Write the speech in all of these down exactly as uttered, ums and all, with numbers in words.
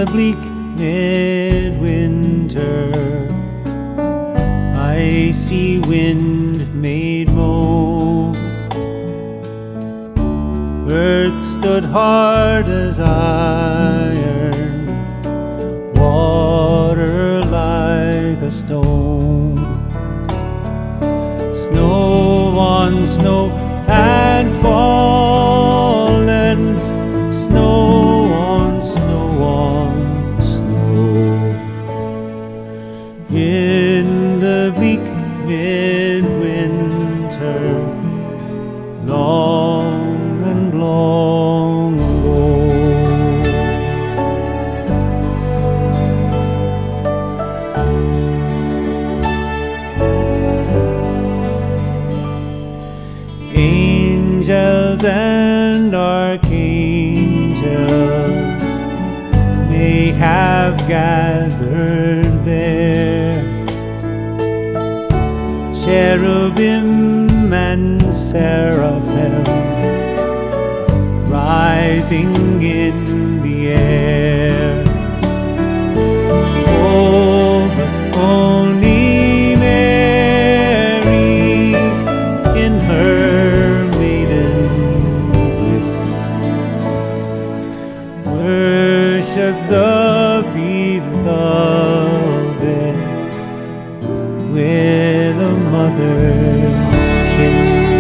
the bleak midwinter, icy wind made moan. Earth stood hard as iron, water like a stone. Snow on snow had fallen, snow on snow on snow. In the bleak midwinter, long and long ago. Angels and archangels may have gathered there, cherubim and seraphim rising in the air. Oh, but only Mary in her maiden bliss worship the beloved with a mother's kiss.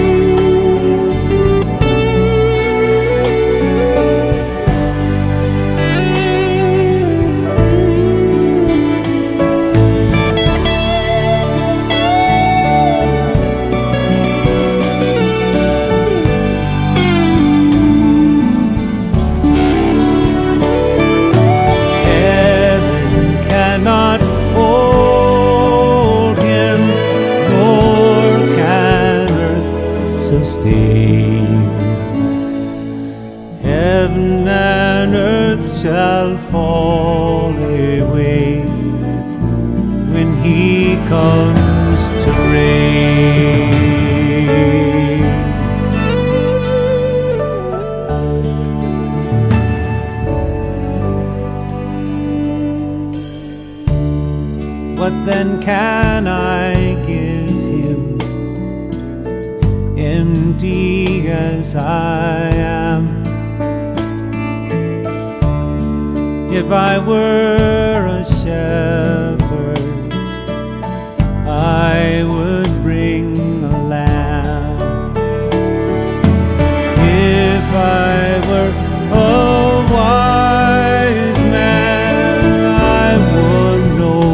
Not hold him, nor can earth sustain. Heaven and earth shall fall away when he comes to reign. What then can I give him, empty as I am? If I were a shepherd, I would bring a lamb. If I were a wise man, I would know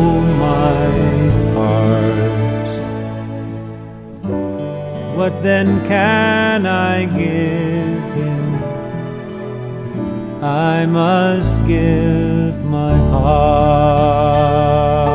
what then can I give him? I must give my heart.